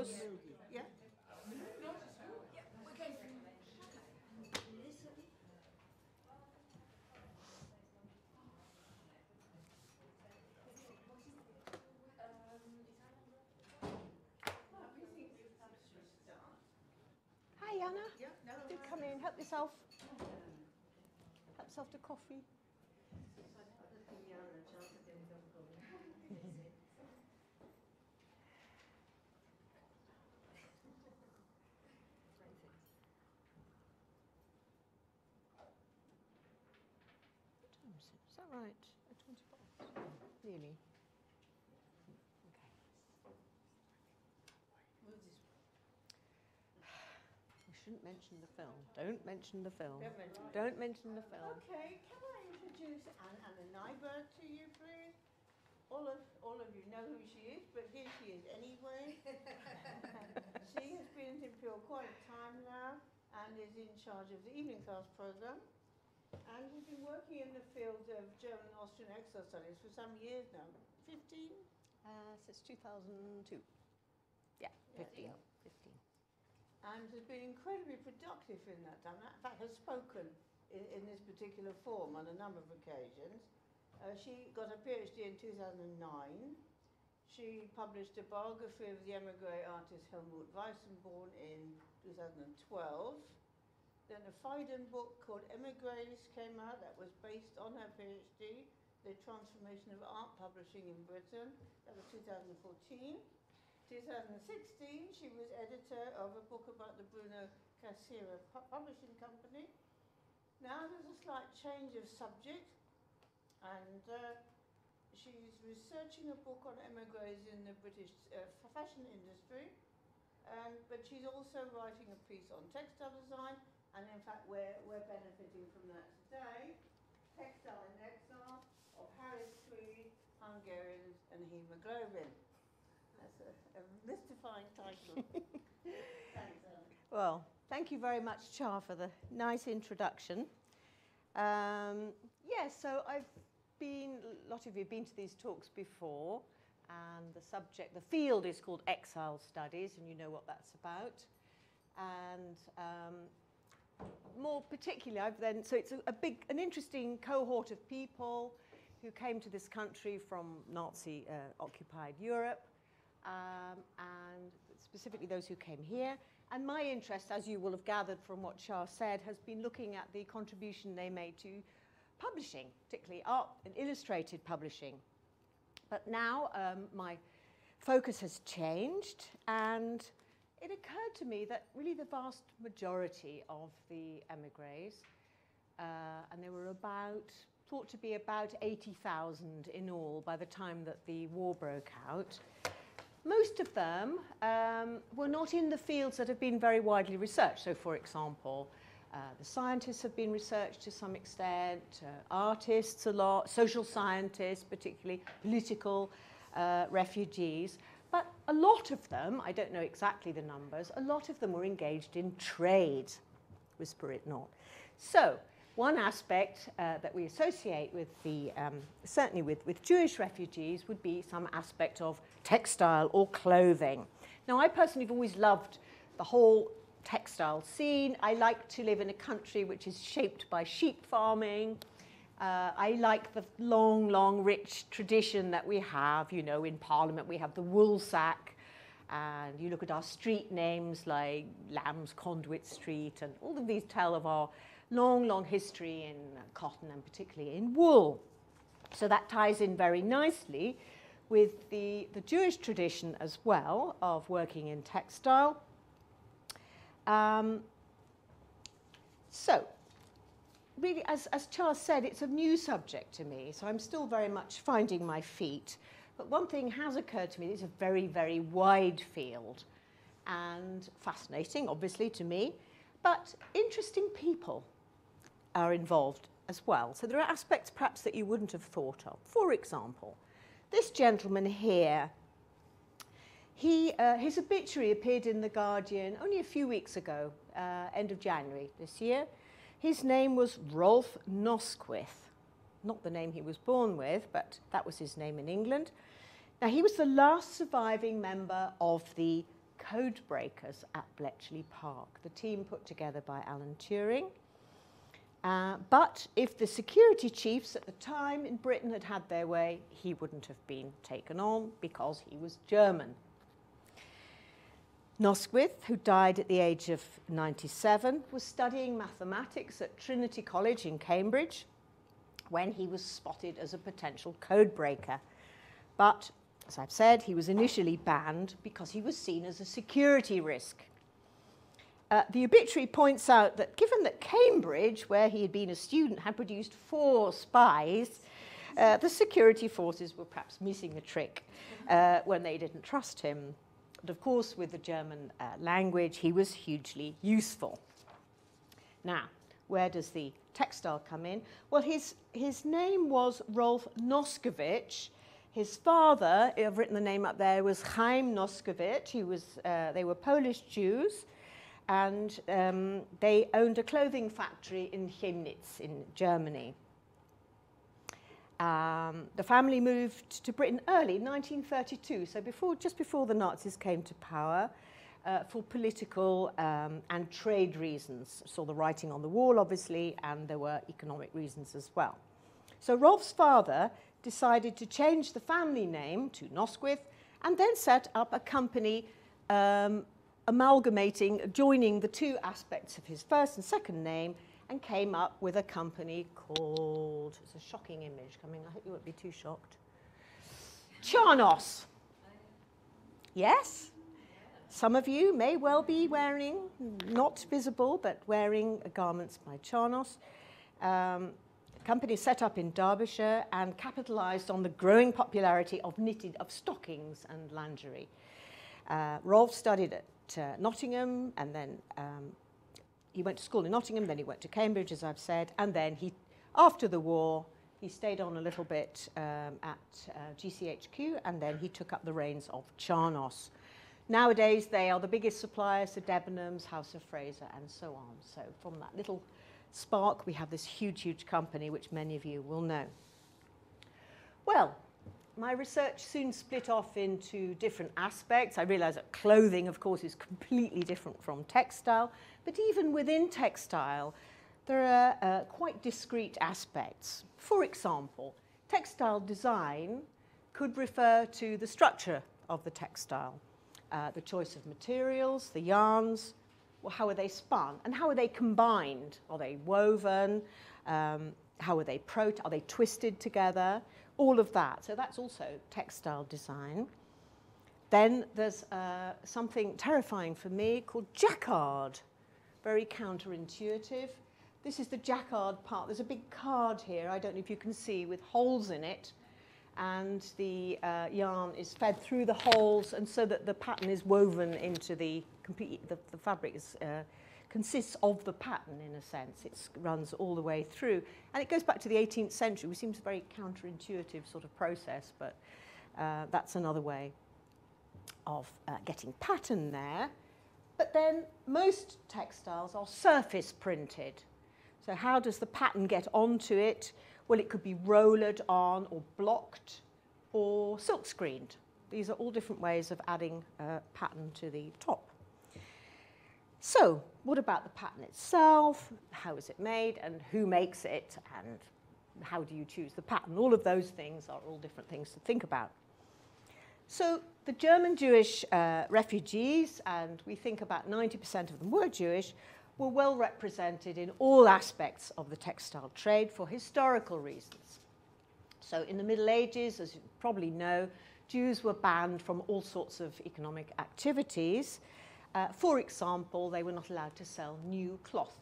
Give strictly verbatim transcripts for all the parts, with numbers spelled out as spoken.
yours. Yeah. Hi, Anna. Yeah, no, Do come in, help yourself. Help yourself to coffee. Is that right? At twenty past? Nearly. Okay. We shouldn't mention the film. Don't mention the film. Don't mention, Don't mention the film. Okay, can I introduce Anne Anna Nyburg to you, please? All of all of you know who she is, but here she is anyway. She has been at Imperial quite a time now and is in charge of the evening class program. And has been working in the field of German and Austrian exile studies for some years now. fifteen? Uh, since two thousand two. Yeah, fifteen. Yeah. fifteen. And has been incredibly productive in that time. In fact, has spoken in, in this particular form on a number of occasions. Uh, she got a PhD in two thousand nine. She published a biography of the emigre artist Helmut Weissenborn in two thousand twelve. Then a Phaidon book called Emigres came out that was based on her PhD, The Transformation of Art Publishing in Britain. That was two thousand fourteen. two thousand sixteen, she was editor of a book about the Bruno Cassira pu Publishing Company. Now there's a slight change of subject, and uh, she's researching a book on emigres in the British uh, fashion industry, um, but she's also writing a piece on textile design, and in fact we're, we're benefiting from that today. Textile in Exile of Harris, Tweed, Hungarians and Haemoglobin. That's a, a mystifying title. Thanks, Anna. Well, thank you very much, Char, for the nice introduction. Um, yeah, so I've been, a lot of you have been to these talks before, and the subject, the field is called Exile Studies, and you know what that's about. And um, more particularly, I've then, so it's a, a big, an interesting cohort of people who came to this country from Nazi-occupied uh, Europe, um, and specifically those who came here. And my interest, as you will have gathered from what Char said, has been looking at the contribution they made to publishing, particularly art and illustrated publishing. But now um, my focus has changed, and it occurred to me that really the vast majority of the emigres, uh, and there were about, thought to be about eighty thousand in all by the time that the war broke out, most of them um, were not in the fields that have been very widely researched. So, for example, uh, the scientists have been researched to some extent, uh, artists a lot, social scientists, particularly political uh, refugees. But a lot of them, I don't know exactly the numbers, a lot of them were engaged in trade, whisper it not. So, one aspect uh, that we associate with the, um, certainly with, with Jewish refugees, would be some aspect of textile or clothing. Now, I personally have always loved the whole textile scene. I like to live in a country which is shaped by sheep farming. Uh, I like the long, long, rich tradition that we have. You know, in Parliament we have the wool sack, and you look at our street names like Lamb's Conduit Street, and all of these tell of our long, long history in cotton and particularly in wool. So that ties in very nicely with the, the Jewish tradition as well of working in textile. Um, so, really, as, as Charles said, it's a new subject to me, so I'm still very much finding my feet. But one thing has occurred to me, it's a very, very wide field and fascinating, obviously, to me, but interesting people are involved as well. So there are aspects perhaps that you wouldn't have thought of. For example, this gentleman here, he, uh, his obituary appeared in The Guardian only a few weeks ago, uh, end of January this year. His name was Rolf Nosquith, not the name he was born with, but that was his name in England. Now, he was the last surviving member of the code breakers at Bletchley Park, the team put together by Alan Turing. Uh, but if the security chiefs at the time in Britain had had their way, he wouldn't have been taken on because he was German. Nosquith, who died at the age of ninety-seven, was studying mathematics at Trinity College in Cambridge when he was spotted as a potential code breaker. But, as I've said, he was initially banned because he was seen as a security risk. Uh, the obituary points out that given that Cambridge, where he had been a student, had produced four spies, uh, the security forces were perhaps missing a trick uh, when they didn't trust him. But of course, with the German uh, language, he was hugely useful. Now, where does the textile come in? Well, his, his name was Rolf Noskowicz. His father, I've written the name up there, was Chaim Noskowicz. He was, uh, they were Polish Jews, and um, they owned a clothing factory in Chemnitz in Germany. Um, the family moved to Britain early, nineteen thirty-two, so before, just before the Nazis came to power, uh, for political um, and trade reasons. Saw the writing on the wall, obviously, and there were economic reasons as well. So Rolf's father decided to change the family name to Nosquith and then set up a company um, amalgamating, joining the two aspects of his first and second name, and came up with a company called, it's a shocking image coming, I hope you won't be too shocked, Charnos. Yes? Some of you may well be wearing, not visible, but wearing garments by Charnos. Um, company set up in Derbyshire and capitalized on the growing popularity of knitted, of stockings and lingerie. Uh, Rolf studied at uh, Nottingham, and then um, he went to school in Nottingham, then he went to Cambridge, as I've said, and then he, after the war, he stayed on a little bit um, at uh, G C H Q, and then he took up the reins of Charnos. Nowadays, they are the biggest suppliers to Debenhams, House of Fraser, and so on. So from that little spark, we have this huge, huge company, which many of you will know. Well, my research soon split off into different aspects. I realized that clothing, of course, is completely different from textile, but even within textile, there are uh, quite discrete aspects. For example, textile design could refer to the structure of the textile, uh, the choice of materials, the yarns, well, how are they spun, and how are they combined? Are they woven? Um, how are they pro? Are they twisted together? All of that. So that's also textile design. Then there's uh, something terrifying for me called jacquard. Very counterintuitive. This is the jacquard part. There's a big card here, I don't know if you can see, with holes in it. And the uh, yarn is fed through the holes, and so that the pattern is woven into the complete, the, the fabric is, uh, consists of the pattern in a sense. It runs all the way through. And it goes back to the eighteenth century, which seems a very counterintuitive sort of process, but uh, that's another way of uh, getting pattern there. But then most textiles are surface printed. So how does the pattern get onto it? Well, it could be rollered on or blocked or silk screened. These are all different ways of adding a pattern to the top. So what about the pattern itself? How is it made, and who makes it, and how do you choose the pattern? All of those things are all different things to think about. So the German Jewish uh, refugees, and we think about ninety percent of them were Jewish, were well represented in all aspects of the textile trade for historical reasons. So in the Middle Ages, as you probably know, Jews were banned from all sorts of economic activities. Uh, for example, they were not allowed to sell new cloth.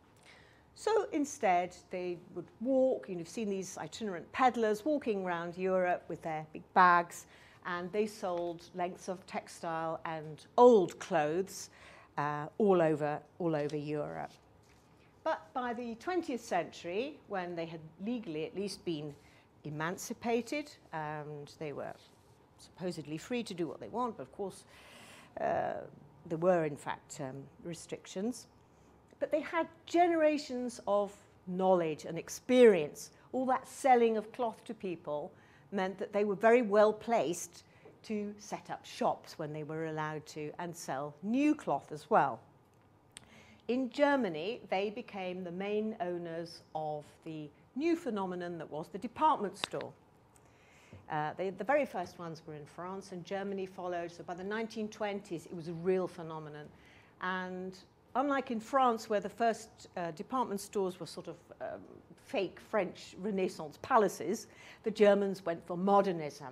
So instead, they would walk, you've seen these itinerant peddlers walking around Europe with their big bags, and they sold lengths of textile and old clothes Uh, all over, all over Europe. But by the twentieth century, when they had legally at least been emancipated and they were supposedly free to do what they want, but of course uh, there were in fact um, restrictions, but they had generations of knowledge and experience. All that selling of cloth to people meant that they were very well placed to set up shops when they were allowed to and sell new cloth as well. In Germany, they became the main owners of the new phenomenon that was the department store. Uh, they, the very first ones were in France, and Germany followed. So by the nineteen twenties, it was a real phenomenon. And unlike in France, where the first uh, department stores were sort of um, fake French Renaissance palaces, the Germans went for modernism.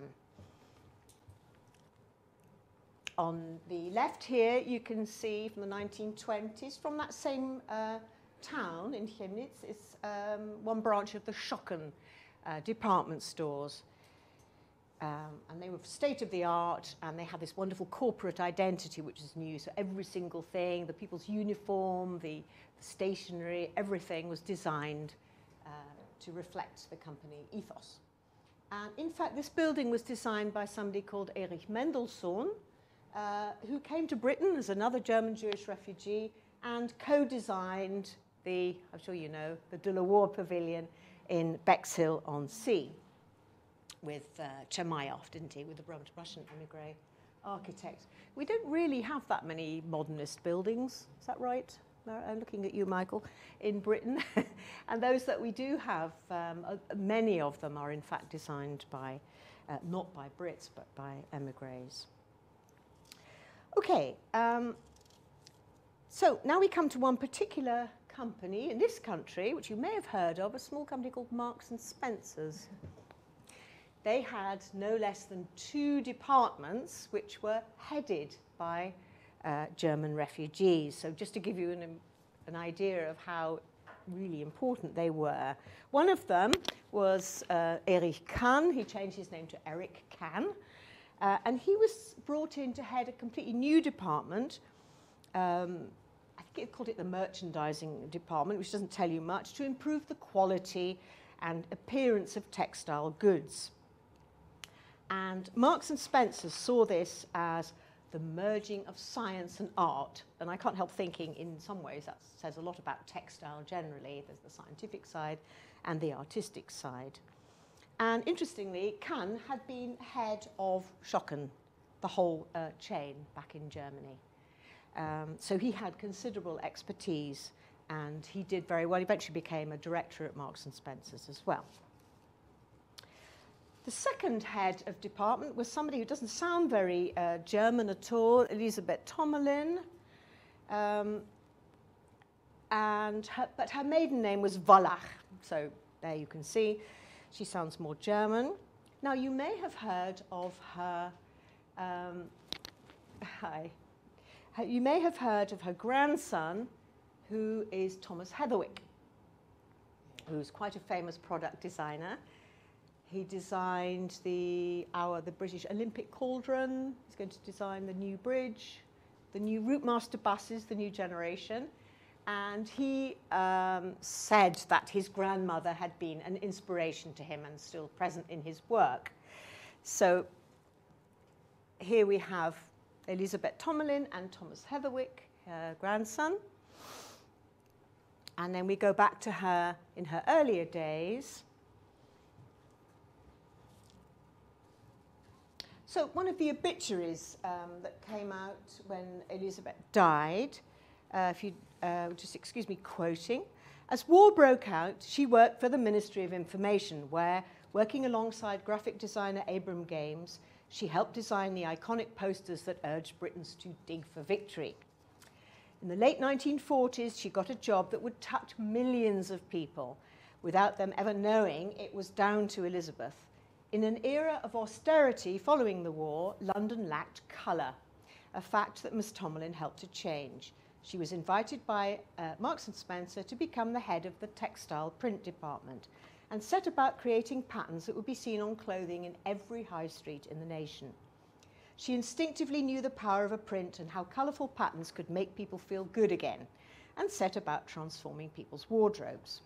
On the left here, you can see from the nineteen twenties, from that same uh, town in Chemnitz, is um, one branch of the Schocken uh, department stores. Um, and they were state-of-the-art, and they had this wonderful corporate identity, which is new. So every single thing, the people's uniform, the, the stationery, everything was designed uh, to reflect the company ethos. And in fact, this building was designed by somebody called Erich Mendelssohn, uh, who came to Britain as another German Jewish refugee and co-designed the, I'm sure you know, the De La Warr Pavilion in Bexhill-on-Sea. With uh, Chermayeff, didn't he, with the Russian emigre architect. We don't really have that many modernist buildings, is that right? I'm looking at you, Michael, in Britain. And those that we do have, um, uh, many of them are in fact designed by, uh, not by Brits, but by emigres. Okay, um, so now we come to one particular company in this country, which you may have heard of, a small company called Marks and Spencer's. They had no less than two departments which were headed by uh, German refugees. So just to give you an, an idea of how really important they were. One of them was uh, Erich Kahn. He changed his name to Eric Kahn. Uh, and he was brought in to head a completely new department. Um, I think it called it the merchandising department, which doesn't tell you much, to improve the quality and appearance of textile goods. And Marks and Spencer saw this as the merging of science and art. And I can't help thinking, in some ways, that says a lot about textile generally. There's the scientific side and the artistic side. And interestingly, Kahn had been head of Schocken, the whole uh, chain back in Germany. Um, so he had considerable expertise, and he did very well. He eventually became a director at Marks and Spencer's as well. The second head of department was somebody who doesn't sound very uh, German at all, Elisabeth Tommelin. Um, and her, but her maiden name was Wallach. So there you can see, she sounds more German. Now, you may have heard of her, um, hi, you may have heard of her grandson, who is Thomas Heatherwick, who's quite a famous product designer. He designed the, our, the British Olympic cauldron. He's going to design the new bridge, the new Routemaster buses, the new generation. And he um, said that his grandmother had been an inspiration to him and still present in his work. So here we have Elisabeth Tommelin and Thomas Heatherwick, her grandson. And then we go back to her in her earlier days. So one of the obituaries um, that came out when Elisabeth died, uh, if you uh, just excuse me quoting, as war broke out, she worked for the Ministry of Information, where, working alongside graphic designer Abram Games, she helped design the iconic posters that urged Britons to dig for victory. In the late nineteen forties, she got a job that would touch millions of people without them ever knowing it was down to Elizabeth. In an era of austerity following the war, London lacked colour, a fact that Miss Tommelin helped to change. She was invited by uh, Marks and Spencer to become the head of the textile print department and set about creating patterns that would be seen on clothing in every high street in the nation. She instinctively knew the power of a print and how colourful patterns could make people feel good again, and set about transforming people's wardrobes.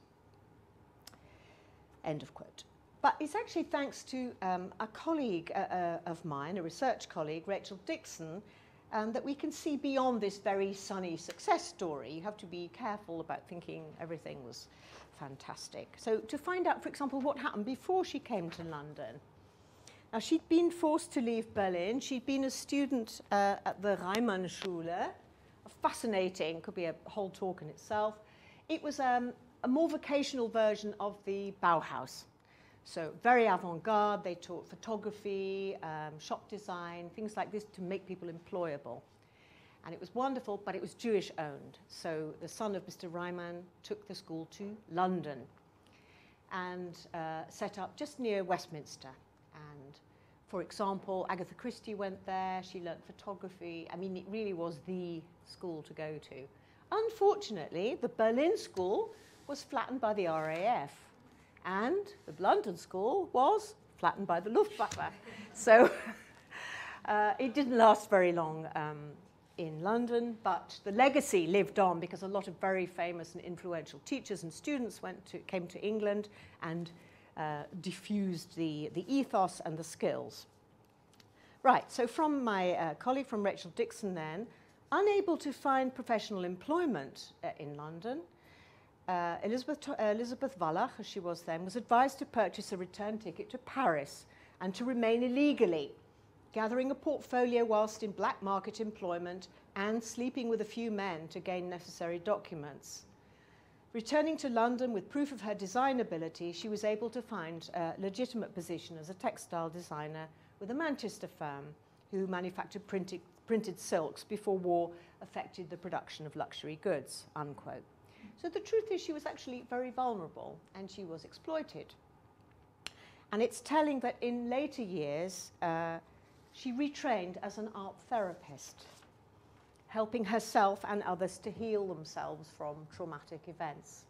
End of quote. But it's actually thanks to um, a colleague uh, uh, of mine, a research colleague, Rachel Dixon, um, that we can see beyond this very sunny success story. You have to be careful about thinking everything was fantastic. So to find out, for example, what happened before she came to London. Now, she'd been forced to leave Berlin. She'd been a student uh, at the Reimann-Schule, a fascinating, could be a whole talk in itself. It was um, a more vocational version of the Bauhaus. So very avant-garde. They taught photography, um, shop design, things like this to make people employable. And it was wonderful, but it was Jewish-owned. So the son of Mister Reimann took the school to London and uh, set up just near Westminster. And, for example, Agatha Christie went there. She learnt photography. I mean, it really was the school to go to. Unfortunately, the Berlin school was flattened by the R A F. And the London school was flattened by the Luftwaffe. So uh, it didn't last very long um, in London, but the legacy lived on because a lot of very famous and influential teachers and students went to, came to England and uh, diffused the, the ethos and the skills. Right, so from my uh, colleague, from Rachel Dixon then, unable to find professional employment uh, in London, Uh, Elizabeth, uh, Elizabeth Wallach, as she was then, was advised to purchase a return ticket to Paris and to remain illegally, gathering a portfolio whilst in black market employment and sleeping with a few men to gain necessary documents. Returning to London with proof of her design ability, she was able to find a legitimate position as a textile designer with a Manchester firm who manufactured printed, printed silks before war affected the production of luxury goods, unquote. So the truth is she was actually very vulnerable and she was exploited. And it's telling that in later years, uh, she retrained as an art therapist, helping herself and others to heal themselves from traumatic events.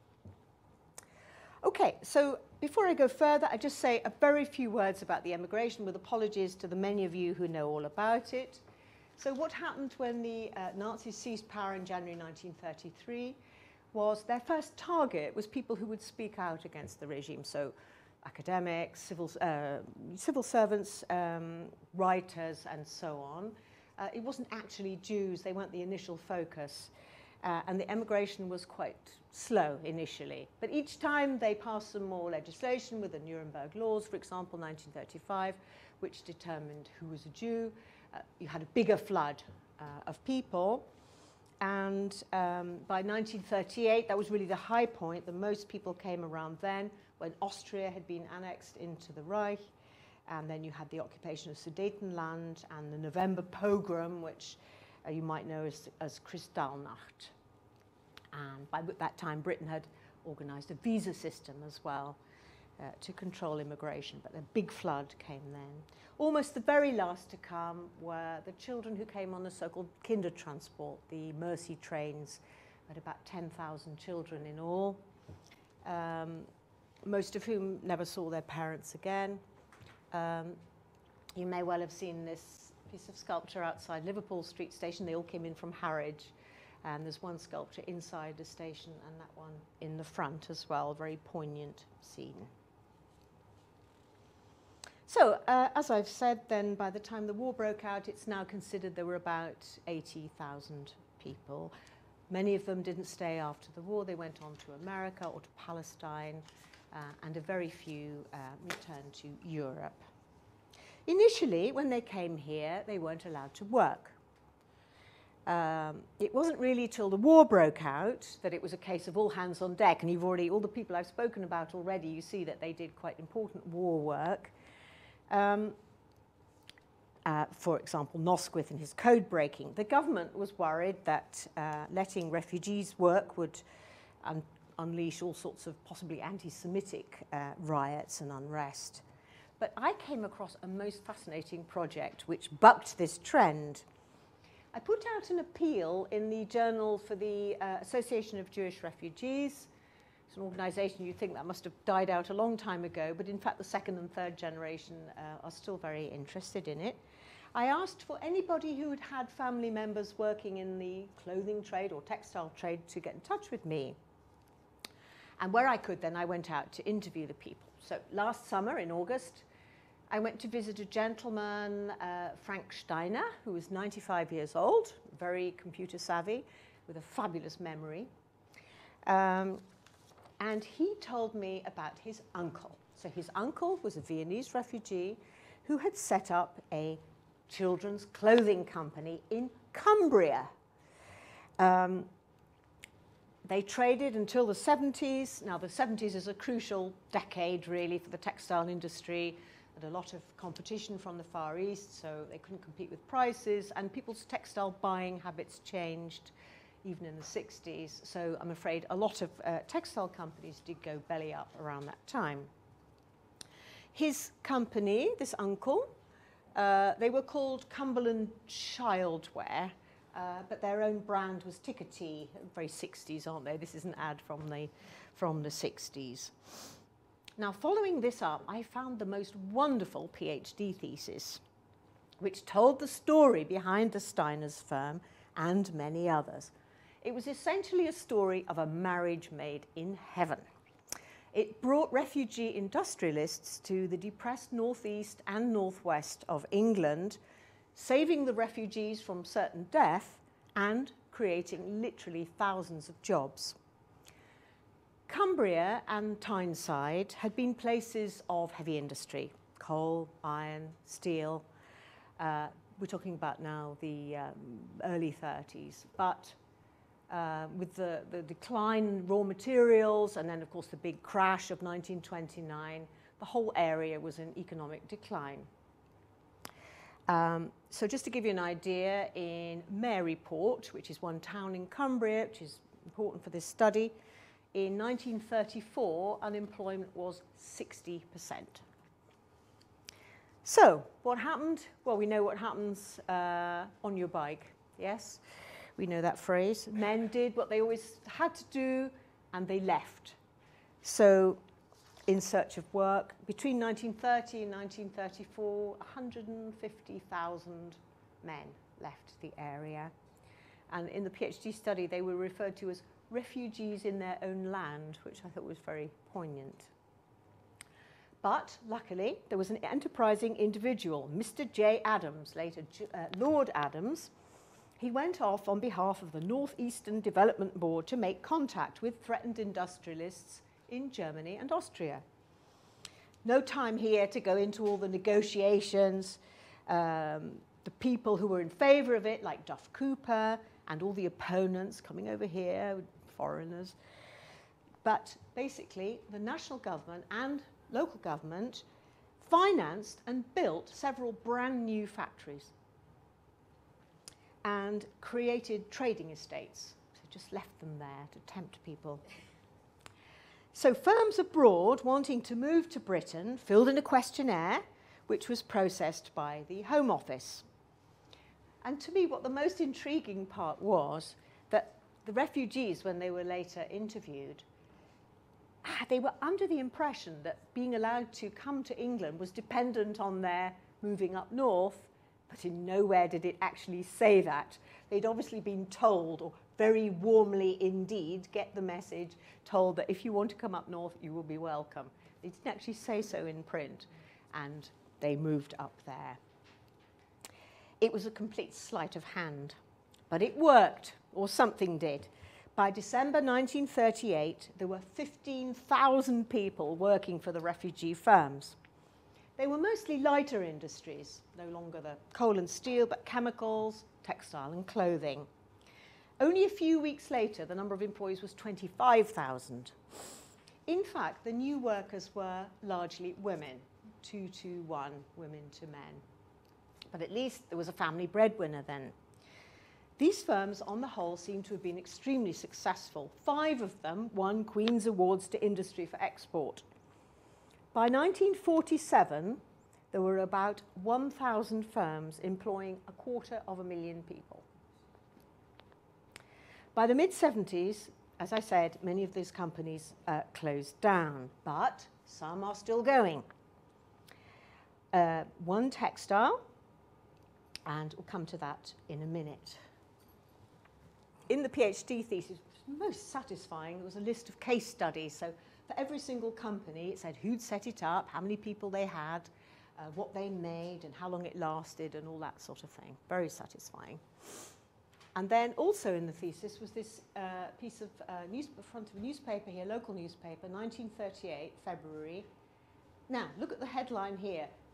Okay, so before I go further, I just say a very few words about the emigration with apologies to the many of you who know all about it. So what happened when the uh, Nazis seized power in January nineteen thirty-three? Was their first target was people who would speak out against the regime. So academics, civil, uh, civil servants, um, writers, and so on. Uh, it wasn't actually Jews. They weren't the initial focus. Uh, and the emigration was quite slow initially. But each time they passed some more legislation with the Nuremberg laws, for example, nineteen thirty-five, which determined who was a Jew. Uh, you had a bigger flood uh, of people. And um, by nineteen thirty-eight, that was really the high point. The most people came around then when Austria had been annexed into the Reich. And then you had the occupation of Sudetenland and the November pogrom, which uh, you might know as, as Kristallnacht. And by that time, Britain had organized a visa system as well uh, to control immigration. But a big flood came then. Almost the very last to come were the children who came on the so-called Kindertransport, the Mercy trains, at about ten thousand children in all, um, most of whom never saw their parents again. Um, you may well have seen this piece of sculpture outside Liverpool Street Station. They all came in from Harwich, and there's one sculpture inside the station and that one in the front as well, a very poignant scene. So, uh, as I've said, then by the time the war broke out, it's now considered there were about eighty thousand people. Many of them didn't stay after the war. They went on to America or to Palestine, uh, and a very few uh, returned to Europe. Initially, when they came here, they weren't allowed to work. Um, it wasn't really till the war broke out that it was a case of all hands on deck, and you've already, all the people I've spoken about already, you see that they did quite important war work. Um, uh, for example, Nosquith and his code breaking. The government was worried that uh, letting refugees work would un unleash all sorts of possibly anti-Semitic uh, riots and unrest. But I came across a most fascinating project which bucked this trend. I put out an appeal in the Journal for the uh, Association of Jewish Refugees. It's an organization you'd think that must have died out a long time ago, but in fact the second and third generation uh, are still very interested in it. I asked for anybody who had had family members working in the clothing trade or textile trade to get in touch with me. And where I could then, I went out to interview the people. So last summer in August, I went to visit a gentleman, uh, Frank Steiner, who was ninety-five years old, very computer savvy, with a fabulous memory. Um, and he told me about his uncle. So his uncle was a Viennese refugee who had set up a children's clothing company in Cumbria. Um, they traded until the seventies. Now, the seventies is a crucial decade, really, for the textile industry. Had a lot of competition from the Far East, so they couldn't compete with prices, and people's textile buying habits changed even in the sixties. So I'm afraid a lot of uh, textile companies did go belly up around that time. His company, this uncle, uh, they were called Cumberland Childwear, uh, but their own brand was Tickety. Very sixties, aren't they? This is an ad from the, from the sixties. Now, following this up, I found the most wonderful PhD thesis, which told the story behind the Steiners firm and many others. It was essentially a story of a marriage made in heaven. It brought refugee industrialists to the depressed northeast and northwest of England, saving the refugees from certain death and creating literally thousands of jobs. Cumbria and Tyneside had been places of heavy industry, coal, iron, steel. Uh, we're talking about now the um, early thirties, but uh, with the, the decline in raw materials and then, of course, the big crash of nineteen twenty-nine, the whole area was in economic decline. Um, so just to give you an idea, in Maryport, which is one town in Cumbria, which is important for this study, in nineteen thirty-four, unemployment was sixty percent. So, what happened? Well, we know what happens uh, on your bike, yes? We know that phrase. Men did what they always had to do, and they left. So, in search of work, between nineteen thirty and nineteen thirty-four, one hundred fifty thousand men left the area. And in the PhD study, they were referred to as refugees in their own land, which I thought was very poignant. But luckily, there was an enterprising individual, Mister J. Adams, later uh, Lord Adams. He went off on behalf of the North Eastern Development Board to make contact with threatened industrialists in Germany and Austria. No time here to go into all the negotiations, um, the people who were in favour of it, like Duff Cooper, and all the opponents coming over here, foreigners. But basically, the national government and local government financed and built several brand new factories and created trading estates. So just left them there to tempt people. So firms abroad wanting to move to Britain filled in a questionnaire, which was processed by the Home Office. And to me, what the most intriguing part was that the refugees, when they were later interviewed, they were under the impression that being allowed to come to England was dependent on their moving up north, but in nowhere did it actually say that. They'd obviously been told, or very warmly indeed, get the message, told that if you want to come up north, you will be welcome. They didn't actually say so in print, and they moved up there. It was a complete sleight of hand, but it worked, or something did. By December nineteen thirty-eight, there were fifteen thousand people working for the refugee firms. They were mostly lighter industries, no longer the coal and steel, but chemicals, textile and clothing. Only a few weeks later, the number of employees was twenty-five thousand. In fact, the new workers were largely women, two to one, women to men. But at least there was a family breadwinner then. These firms, on the whole, seem to have been extremely successful. Five of them won Queen's Awards to Industry for Export. By nineteen forty-seven, there were about one thousand firms employing a quarter of a million people. By the mid seventies, as I said, many of these companies uh, closed down, but some are still going. Uh, one Textile, and we'll come to that in a minute. In the PhD thesis, most satisfying, there was a list of case studies. So for every single company, it said who'd set it up, how many people they had, uh, what they made, and how long it lasted, and all that sort of thing. Very satisfying. And then also in the thesis was this uh, piece of uh, news, front of a newspaper here, local newspaper, nineteen thirty-eight, February. Now, look at the headline here.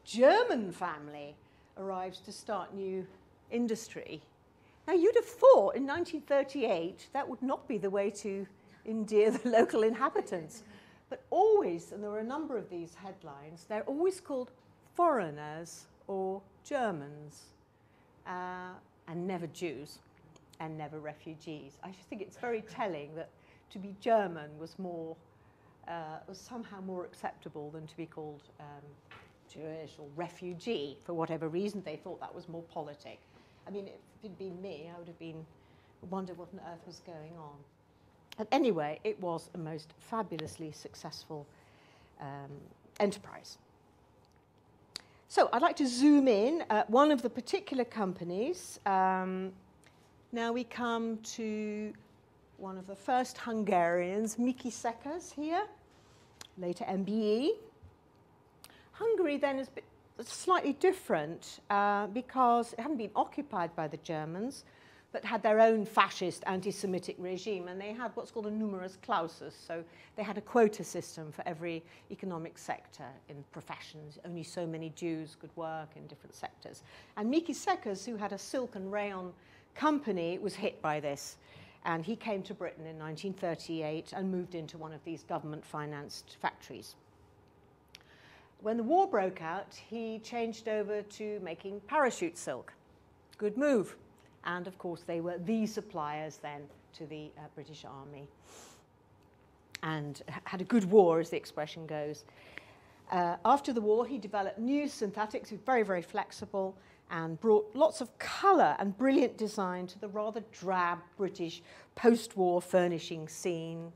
German family arrives to start new industry. Now, you'd have thought in nineteen thirty-eight that would not be the way to endear the local inhabitants. But always, and there were a number of these headlines, they're always called foreigners or Germans, uh, and never Jews, and never refugees. I just think it's very telling that to be German was more, uh, was somehow more acceptable than to be called um, Jewish or refugee. For whatever reason, they thought that was more politic. I mean, if it'd been me, I would have been wondered what on earth was going on. But anyway, it was a most fabulously successful um, enterprise. So I'd like to zoom in at one of the particular companies. Um, now we come to one of the first Hungarians, Miki Szekers here, later M B E. Hungary then is slightly different uh, because it hadn't been occupied by the Germans, but had their own fascist anti-Semitic regime, and they had what's called a numerus clausus. So they had a quota system for every economic sector in professions. Only so many Jews could work in different sectors. And Miki Szekers, who had a silk and rayon company, was hit by this. And he came to Britain in nineteen thirty-eight and moved into one of these government-financed factories. When the war broke out, he changed over to making parachute silk. Good move. And of course, they were the suppliers then to the uh, British Army. And had a good war, as the expression goes. Uh, after the war, he developed new synthetics, very, very flexible, and brought lots of colour and brilliant design to the rather drab British post-war furnishing scene.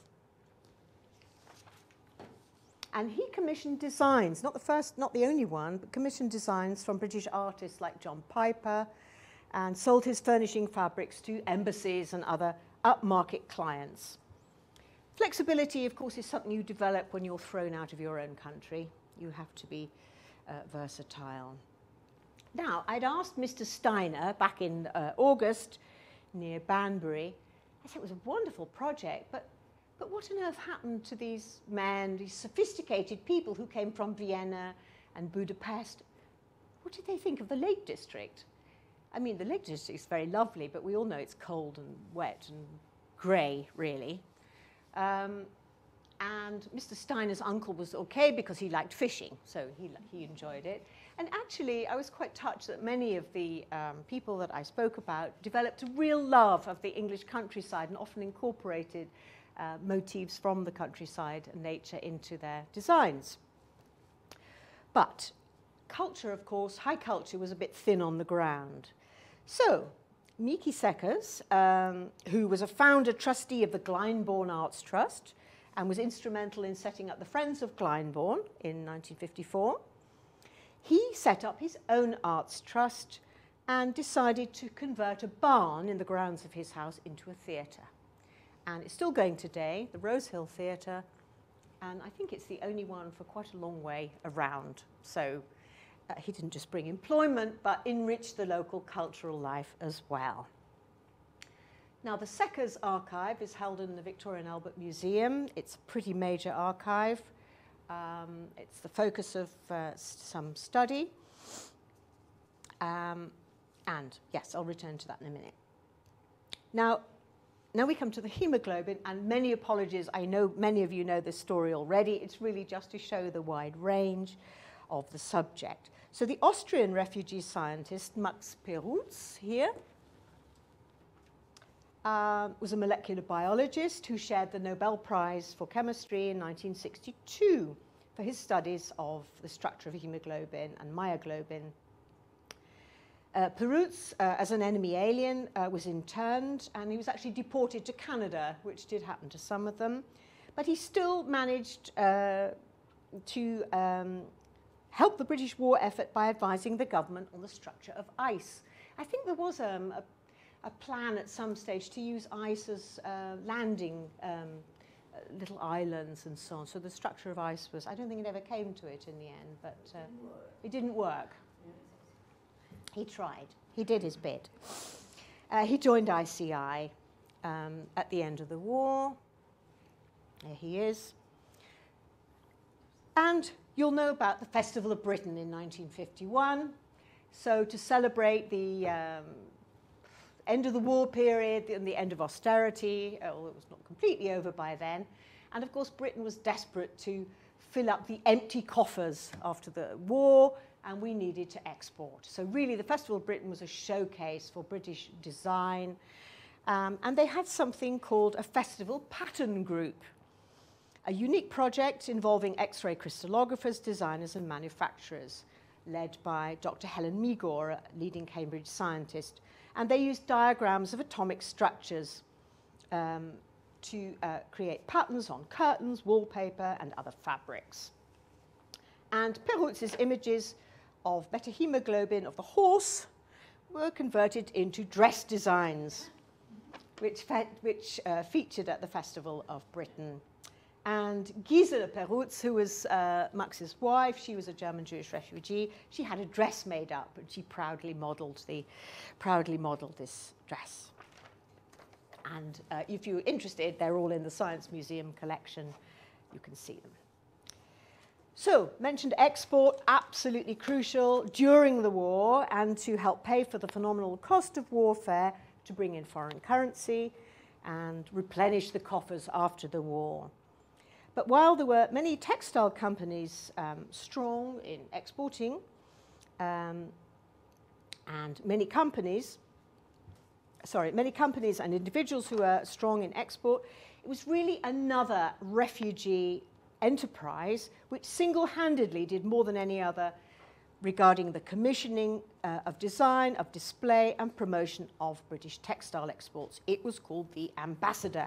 And he commissioned designs, not the first, not the only one, but commissioned designs from British artists like John Piper, and sold his furnishing fabrics to embassies and other upmarket clients. Flexibility, of course, is something you develop when you're thrown out of your own country. You have to be uh, versatile. Now, I'd asked Mister Steiner back in uh, August near Banbury. I said it was a wonderful project, but, but what on earth happened to these men, these sophisticated people who came from Vienna and Budapest? What did they think of the Lake District? I mean, the Lake District is very lovely, but we all know it's cold and wet and grey, really. Um, and Mister Steiner's uncle was okay because he liked fishing, so he, he enjoyed it. And actually, I was quite touched that many of the um, people that I spoke about developed a real love of the English countryside and often incorporated uh, motifs from the countryside and nature into their designs. But culture, of course, high culture was a bit thin on the ground. So, Miki Szekers, um, who was a founder trustee of the Glyndebourne Arts Trust and was instrumental in setting up the Friends of Glyndebourne in nineteen fifty-four, he set up his own arts trust and decided to convert a barn in the grounds of his house into a theatre. And it's still going today, the Rosehill Theatre, and I think it's the only one for quite a long way around. So, Uh, he didn't just bring employment, but enrich the local cultural life as well. Now, the Szekers archive is held in the Victoria and Albert Museum. It's a pretty major archive. Um, it's the focus of uh, some study. Um, and, yes, I'll return to that in a minute. Now, now we come to the haemoglobin, and many apologies. I know many of you know this story already. It's really just to show the wide range of the subject. So the Austrian refugee scientist Max Perutz here uh, was a molecular biologist who shared the Nobel Prize for Chemistry in nineteen sixty-two for his studies of the structure of hemoglobin and myoglobin. Uh, Perutz, uh, as an enemy alien, uh, was interned, and he was actually deported to Canada, which did happen to some of them. But he still managed uh, to um, help the British war effort by advising the government on the structure of ice. I think there was um, a, a plan at some stage to use ice as uh, landing um, uh, little islands and so on. So the structure of ice was, I don't think it ever came to it in the end, but uh, it didn't work. He tried. He did his bit. Uh, he joined I C I um, at the end of the war. There he is. And you'll know about the Festival of Britain in nineteen fifty-one. So to celebrate the um, end of the war period and the end of austerity, although it was not completely over by then. And of course, Britain was desperate to fill up the empty coffers after the war, and we needed to export. So really, the Festival of Britain was a showcase for British design. Um, and they had something called a Festival Pattern Group, a unique project involving X-ray crystallographers, designers, and manufacturers, led by Doctor Helen Meagor, a leading Cambridge scientist. And they used diagrams of atomic structures um, to uh, create patterns on curtains, wallpaper, and other fabrics. And Perrutz's images of beta-hemoglobin of the horse were converted into dress designs, which, fe which uh, featured at the Festival of Britain. And Gisela Perutz, who was uh, Max's wife, she was a German Jewish refugee. She had a dress made up, and she proudly modelled the, proudly modelled this dress. And uh, if you're interested, they're all in the Science Museum collection. You can see them. So, mentioned export, absolutely crucial during the war, and to help pay for the phenomenal cost of warfare, to bring in foreign currency and replenish the coffers after the war. But while there were many textile companies um, strong in exporting, um, and many companies, sorry, many companies and individuals who were strong in export, it was really another refugee enterprise which single-handedly did more than any other regarding the commissioning uh, of design, of display, and promotion of British textile exports. It was called the Ambassador.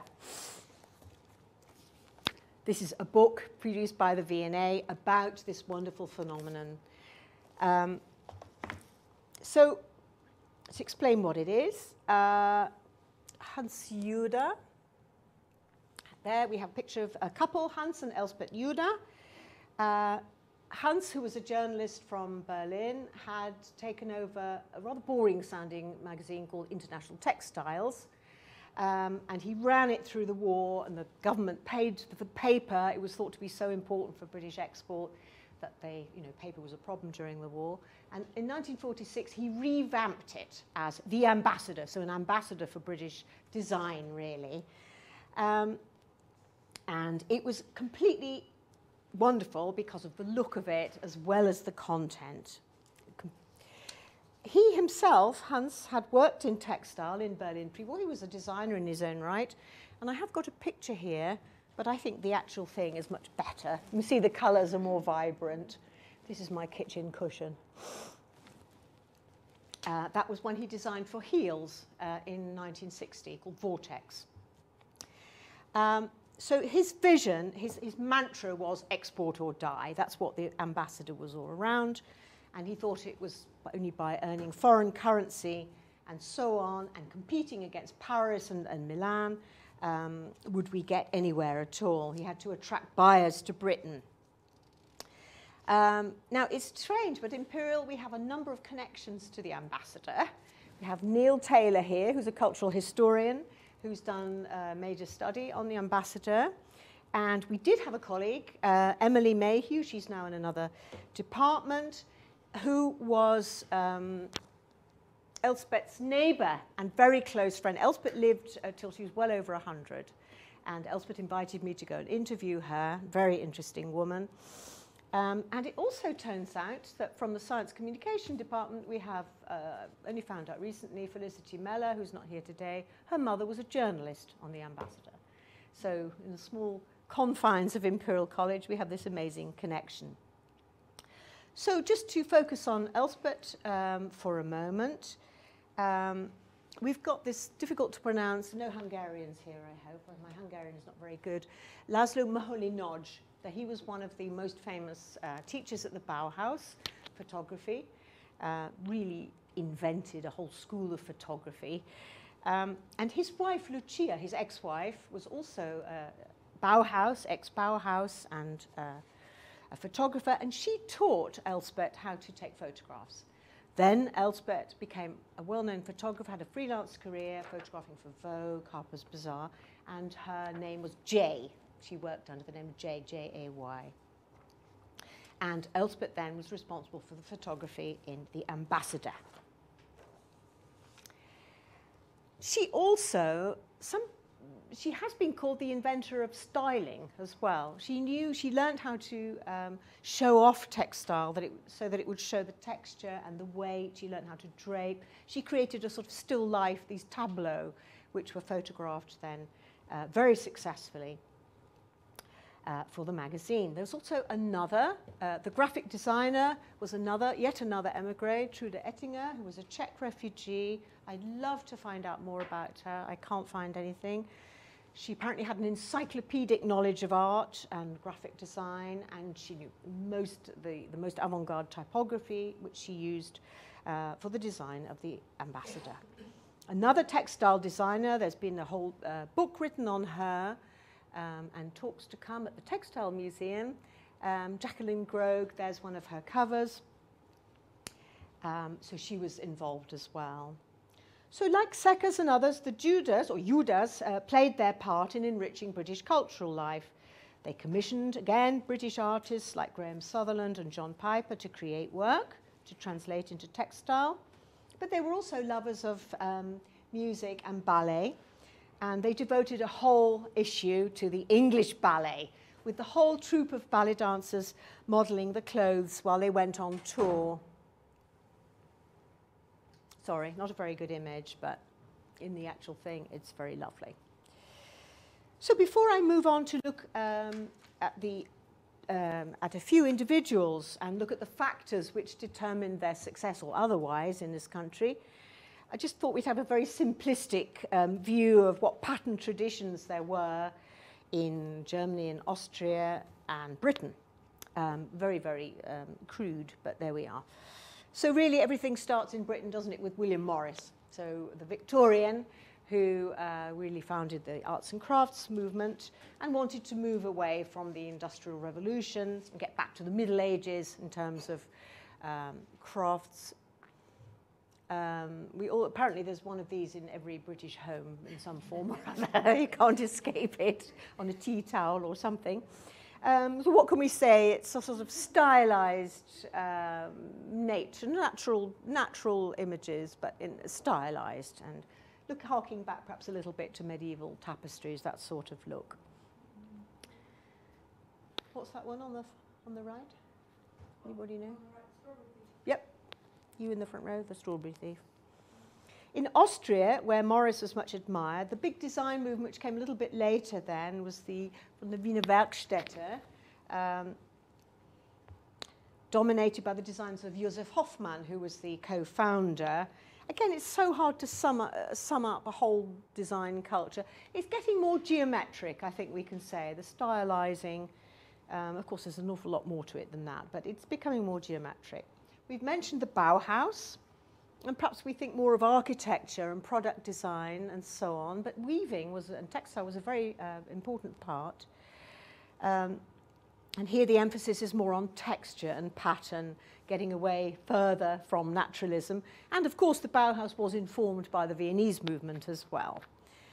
This is a book produced by the V and A about this wonderful phenomenon. Um, so, to explain what it is, uh, Hans Juda. There we have a picture of a couple, Hans and Elsbeth Juda. Uh, Hans, who was a journalist from Berlin, had taken over a rather boring-sounding magazine called International Textiles. Um, and he ran it through the war, and the government paid for the paper. It was thought to be so important for British export that they, you know, paper was a problem during the war. And in nineteen forty-six, he revamped it as the Ambassador, so an ambassador for British design, really. Um, and it was completely wonderful because of the look of it as well as the content. He himself, Hans, had worked in textile in Berlin pre-war. He was a designer in his own right. And I have got a picture here, but I think the actual thing is much better. You see the colours are more vibrant. This is my kitchen cushion. Uh, that was one he designed for heels uh, in nineteen sixty, called Vortex. Um, so his vision, his, his mantra was export or die. That's what the Ambassador was all around. And he thought it was only by earning foreign currency and so on, and competing against Paris and, and Milan, um, would we get anywhere at all. He had to attract buyers to Britain. Um, now, it's strange, but Imperial, we have a number of connections to the Ambassador. We have Neil Taylor here, who's a cultural historian, who's done a major study on the Ambassador. And we did have a colleague, uh, Emily Mayhew, she's now in another department, who was um, Elspeth's neighbour and very close friend. Elspeth lived uh, till she was well over one hundred. And Elspeth invited me to go and interview her, very interesting woman. Um, and it also turns out that from the Science Communication Department, we have uh, only found out recently, Felicity Meller, who's not here today, her mother was a journalist on the Ambassador. So in the small confines of Imperial College, we have this amazing connection. So just to focus on Elspeth um, for a moment, um, we've got this difficult to pronounce, no Hungarians here, I hope, my Hungarian is not very good, Laszlo Moholy-Nagy. He was one of the most famous uh, teachers at the Bauhaus, photography, uh, really invented a whole school of photography. Um, and his wife, Lucia, his ex-wife, was also uh, Bauhaus, ex-Bauhaus, and uh, a photographer, and she taught Elspeth how to take photographs. Then Elspeth became a well-known photographer, had a freelance career, photographing for Vogue, Harper's Bazaar, and her name was Jay. She worked under the name J, J A Y. and Elspeth then was responsible for the photography in the Ambassador. She also, some, she has been called the inventor of styling as well. She knew, she learned how to um, show off textile that it, so that it would show the texture and the weight. She learned how to drape. She created a sort of still life, these tableaux, which were photographed then uh, very successfully uh, for the magazine. There was also another, uh, the graphic designer was another, yet another emigre, Trude Ettinger, who was a Czech refugee. I'd love to find out more about her. I can't find anything. She apparently had an encyclopedic knowledge of art and graphic design, and she knew most the, the most avant-garde typography, which she used uh, for the design of the Ambassador. Another textile designer, there's been a whole uh, book written on her, um, and talks to come at the Textile Museum. Um, Jacqueline Grogue, there's one of her covers. Um, so she was involved as well. So like Seckers and others, the Judas, or Judas, uh, played their part in enriching British cultural life. They commissioned, again, British artists like Graham Sutherland and John Piper to create work, to translate into textile. But they were also lovers of um, music and ballet, and they devoted a whole issue to the English ballet, with the whole troupe of ballet dancers modelling the clothes while they went on tour. Sorry, not a very good image, but in the actual thing, it's very lovely. So before I move on to look um, at, the, um, at a few individuals and look at the factors which determined their success or otherwise in this country, I just thought we'd have a very simplistic um, view of what pattern traditions there were in Germany and Austria and Britain. Um, very, very um, crude, but there we are. So really everything starts in Britain, doesn't it, with William Morris, so the Victorian who uh, really founded the arts and crafts movement and wanted to move away from the Industrial Revolution and get back to the Middle Ages in terms of um, crafts. Um, we all, apparently there's one of these in every British home in some form or other. You can't escape it, on a tea towel or something. Um, so what can we say? It's a sort of stylized um, nature, natural, natural images, but in, stylized, and look, harking back perhaps a little bit to medieval tapestries, that sort of look. What's that one on the on the right? Anybody know? Yep, you in the front row, the strawberry thief. In Austria, where Morris was much admired, the big design movement, which came a little bit later then, was the, from the Wiener Werkstätte, um, dominated by the designs of Josef Hoffmann, who was the co-founder. Again, it's so hard to sum up, uh, sum up a whole design culture. It's getting more geometric, I think we can say, the stylizing. Um, of course, there's an awful lot more to it than that, but it's becoming more geometric. We've mentioned the Bauhaus. And perhaps we think more of architecture and product design and so on, but weaving was, and textile was a very uh, important part. Um, and here the emphasis is more on texture and pattern, getting away further from naturalism. And of course the Bauhaus was informed by the Viennese movement as well.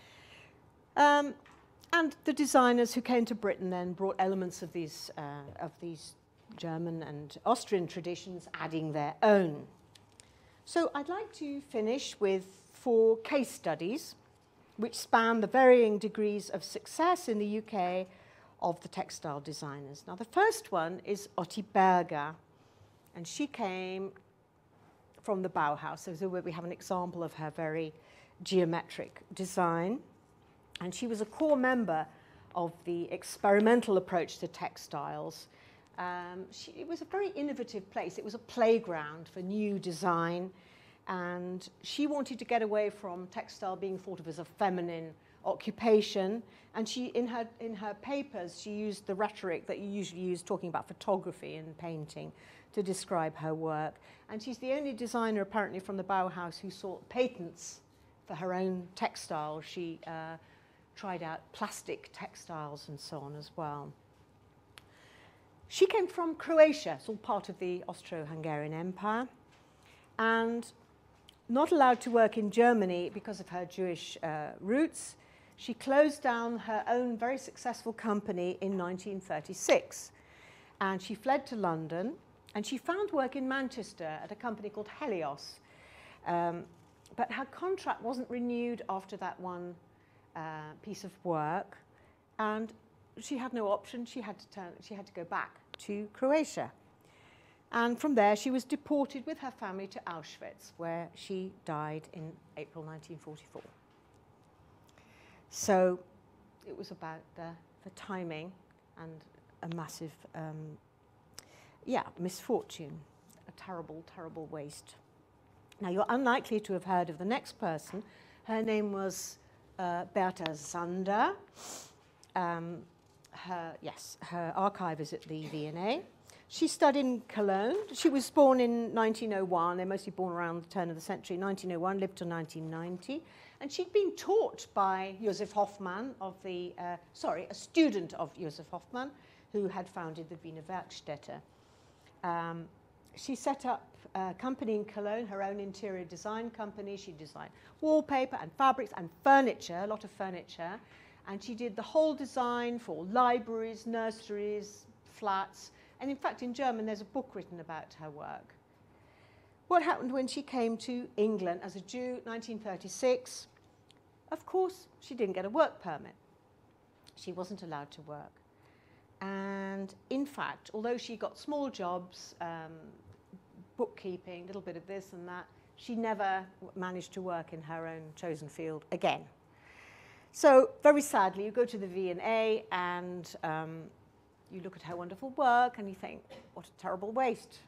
Um, and the designers who came to Britain then brought elements of these, uh, of these German and Austrian traditions, adding their own. So I'd like to finish with four case studies which span the varying degrees of success in the U K of the textile designers. Now the first one is Otti Berger, and she came from the Bauhaus, so we have an example of her very geometric design. And she was a core member of the experimental approach to textiles. Um, she, it was a very innovative place. It was a playground for new design, and she wanted to get away from textile being thought of as a feminine occupation. And she, in her in her papers, she used the rhetoric that you usually use talking about photography and painting to describe her work. And she's the only designer apparently from the Bauhaus who sought patents for her own textiles. She uh, tried out plastic textiles and so on as well. She came from Croatia, it's all part of the Austro-Hungarian Empire, and not allowed to work in Germany because of her Jewish uh, roots. She closed down her own very successful company in nineteen thirty-six. and she fled to London, and she found work in Manchester at a company called Helios. Um, but her contract wasn't renewed after that one uh, piece of work, and she had no option. She had to turn, she had to go back to Croatia. And from there, she was deported with her family to Auschwitz, where she died in April nineteen forty-four. So it was about the, the timing and a massive, um, yeah, misfortune, a terrible, terrible waste. Now, you're unlikely to have heard of the next person. Her name was uh, Berta Zander. Um, her, yes, her archive is at the V and A. She studied in Cologne. She was born in nineteen oh one. They're mostly born around the turn of the century. nineteen oh one, lived till nineteen ninety. And she'd been taught by Josef Hoffmann of the, uh, sorry, a student of Josef Hoffmann, who had founded the Wiener Werkstätte. Um, she set up a company in Cologne, her own interior design company. She designed wallpaper and fabrics and furniture, a lot of furniture. And she did the whole design for libraries, nurseries, flats. And in fact, in German, there's a book written about her work. What happened when she came to England as a Jew, nineteen thirty-six? Of course, she didn't get a work permit. She wasn't allowed to work. And in fact, although she got small jobs, um, bookkeeping, a little bit of this and that, she never managed to work in her own chosen field again. So very sadly, you go to the V and A and um, you look at her wonderful work and you think, what a terrible waste.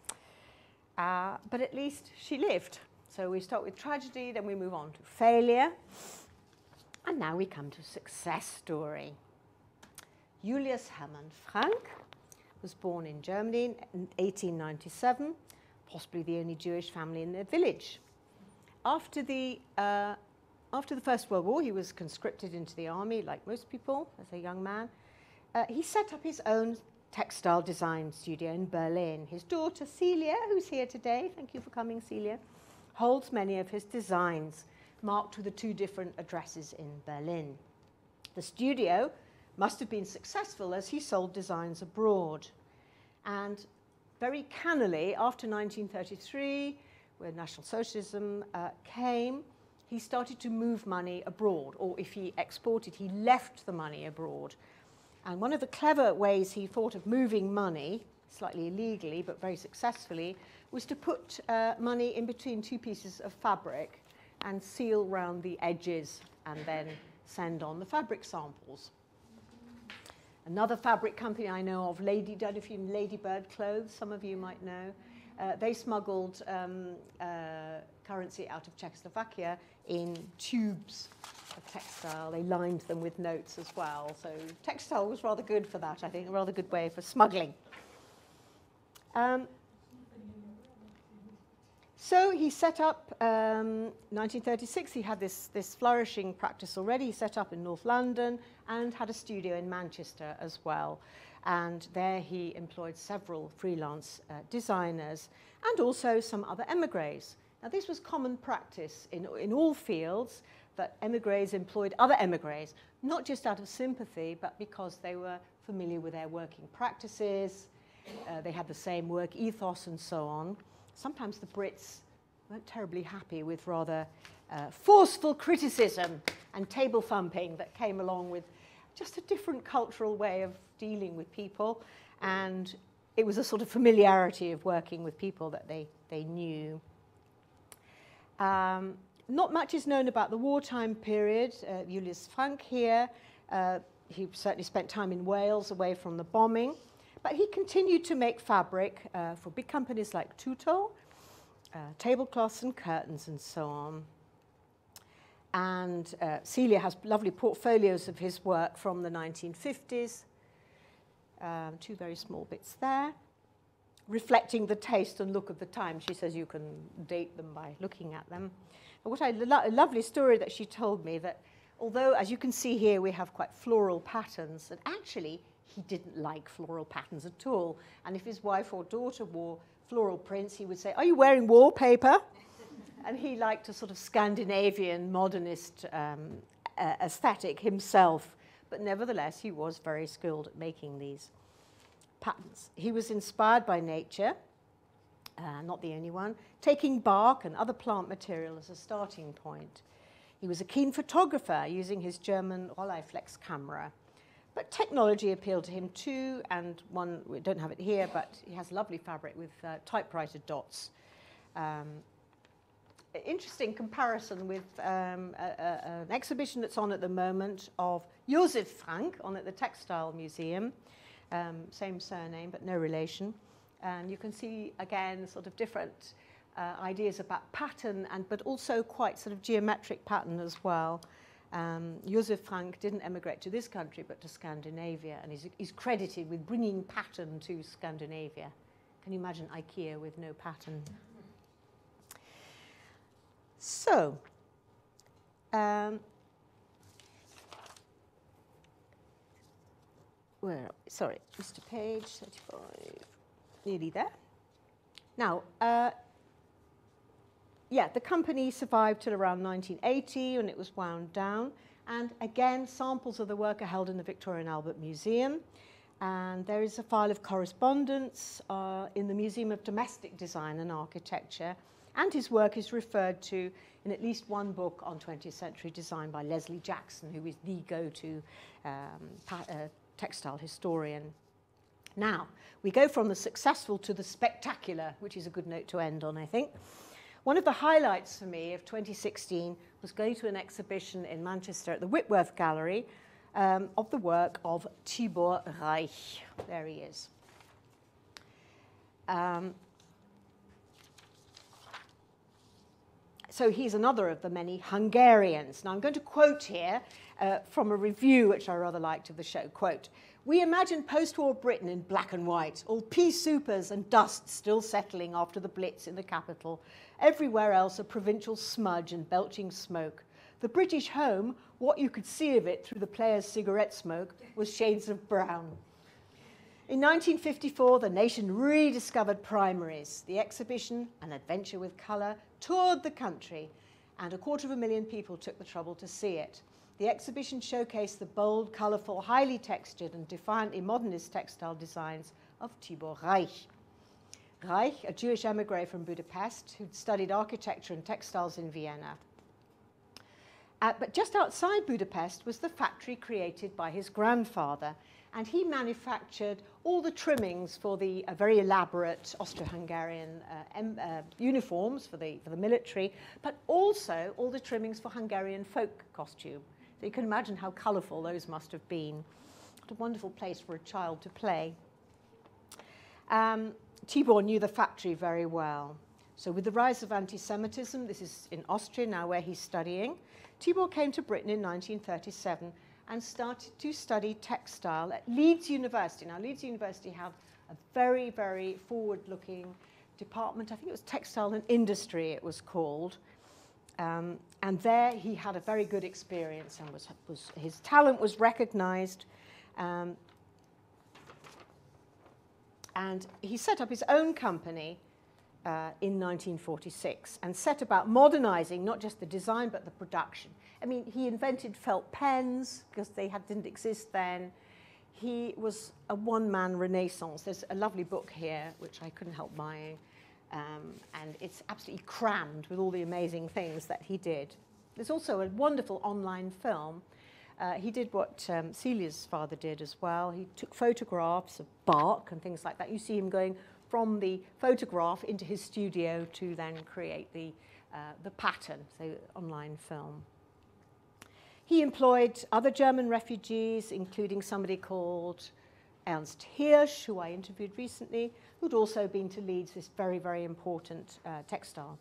Uh, but at least she lived. So we start with tragedy, then we move on to failure. And now we come to success story. Julius Hermann Frank was born in Germany in eighteen ninety-seven, possibly the only Jewish family in their village. After the, uh, after the First World War, he was conscripted into the army, like most people, as a young man. Uh, he set up his own textile design studio in Berlin. His daughter, Celia, who's here today, thank you for coming, Celia, holds many of his designs, marked with the two different addresses in Berlin. The studio must have been successful as he sold designs abroad. And very cannily, after nineteen thirty-three, when National Socialism uh, came, he started to move money abroad, or if he exported, he left the money abroad. And one of the clever ways he thought of moving money, slightly illegally but very successfully, was to put uh, money in between two pieces of fabric and seal round the edges and then send on the fabric samples. Another fabric company I know of, Lady, don't know if you know Ladybird Clothes, some of you might know, uh, they smuggled um, uh, currency out of Czechoslovakia in tubes of textile. They lined them with notes as well. So textile was rather good for that, I think, a rather good way for smuggling. Um, so he set up, um, nineteen thirty-six, he had this, this flourishing practice already. He set up in North London and had a studio in Manchester as well. And there he employed several freelance uh, designers and also some other emigres. Now, this was common practice in, in all fields, that emigres employed other emigres, not just out of sympathy, but because they were familiar with their working practices, uh, they had the same work ethos and so on. Sometimes the Brits weren't terribly happy with rather uh, forceful criticism and table thumping that came along with just a different cultural way of dealing with people, and it was a sort of familiarity of working with people that they, they knew. Um, not much is known about the wartime period. Uh, Julius Frank here, uh, he certainly spent time in Wales away from the bombing, but he continued to make fabric uh, for big companies like Tuto, uh, tablecloths and curtains and so on. And uh, Celia has lovely portfolios of his work from the nineteen fifties, um, two very small bits there, reflecting the taste and look of the time. She says you can date them by looking at them. And what I lo a lovely story that she told me, that although, as you can see here, we have quite floral patterns, that actually he didn't like floral patterns at all. And if his wife or daughter wore floral prints, he would say, "Are you wearing wallpaper?" And he liked a sort of Scandinavian modernist um, uh, aesthetic himself, but nevertheless he was very skilled at making these. patterns. He was inspired by nature, uh, not the only one, taking bark and other plant material as a starting point. He was a keen photographer using his German Rolleiflex camera. But technology appealed to him too, and one, we don't have it here, but he has lovely fabric with uh, typewriter dots. Um, interesting comparison with um, a, a, an exhibition that's on at the moment of Josef Frank on at the Textile Museum. Um, same surname, but no relation. And you can see, again, sort of different uh, ideas about pattern, and but also quite sort of geometric pattern as well. Um, Josef Frank didn't emigrate to this country, but to Scandinavia, and he's, he's credited with bringing pattern to Scandinavia. Can you imagine IKEA with no pattern? So, um, where, sorry, Mister Page, thirty-five, nearly there. Now, uh, yeah, the company survived till around nineteen eighty when it was wound down. And again, samples of the work are held in the Victoria and Albert Museum. And there is a file of correspondence uh, in the Museum of Domestic Design and Architecture. And his work is referred to in at least one book on twentieth century design by Leslie Jackson, who is the go-to um, uh, textile historian. Now, we go from the successful to the spectacular, which is a good note to end on, I think. One of the highlights for me of twenty sixteen was going to an exhibition in Manchester at the Whitworth Gallery um, of the work of Tibor Reich. There he is. Um, so he's another of the many Hungarians. Now I'm going to quote here uh, from a review which I rather liked of the show. Quote, "We imagine post-war Britain in black and white, all pea soupers and dust still settling after the Blitz in the capital. Everywhere else a provincial smudge and belching smoke. The British home, what you could see of it through the players' cigarette smoke, was shades of brown. In nineteen fifty-four, the nation rediscovered primaries. The exhibition, An Adventure with Colour, toured the country, and a quarter of a million people took the trouble to see it. The exhibition showcased the bold, colourful, highly textured and defiantly modernist textile designs of Tibor Reich. Reich, a Jewish emigre from Budapest who'd studied architecture and textiles in Vienna. Uh, but just outside Budapest was the factory created by his grandfather, and he manufactured all the trimmings for the uh, very elaborate Austro-Hungarian uh, em, uh, uniforms for the, for the military, but also all the trimmings for Hungarian folk costume. So you can imagine how colourful those must have been. What a wonderful place for a child to play. Um, Tibor knew the factory very well. So with the rise of anti-Semitism, this is in Austria now where he's studying, Tibor came to Britain in nineteen thirty-seven and started to study textile at Leeds University. Now Leeds University had a very, very forward-looking department. I think it was Textile and Industry it was called. Um, and there he had a very good experience, and was, was, his talent was recognized. Um, and he set up his own company uh, in nineteen forty-six and set about modernizing not just the design but the production. I mean, he invented felt pens because they had, didn't exist then. He was a one-man renaissance. There's a lovely book here which I couldn't help buying. Um, and it's absolutely crammed with all the amazing things that he did. There's also a wonderful online film. Uh, he did what um, Celia's father did as well. He took photographs of bark and things like that. You see him going from the photograph into his studio to then create the, uh, the pattern, so online film. He employed other German refugees, including somebody called Ernst Hirsch, who I interviewed recently, who'd also been to Leeds, this very, very important uh, textile.